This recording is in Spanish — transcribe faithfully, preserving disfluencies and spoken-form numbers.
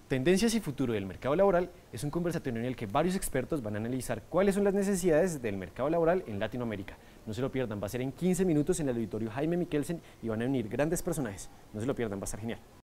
Tendencias y futuro del mercado laboral es un conversatorio en el que varios expertos van a analizar cuáles son las necesidades del mercado laboral en Latinoamérica. No se lo pierdan, va a ser en quince minutos en el auditorio Jaime Mikkelsen y van a venir grandes personajes. No se lo pierdan, va a estar genial.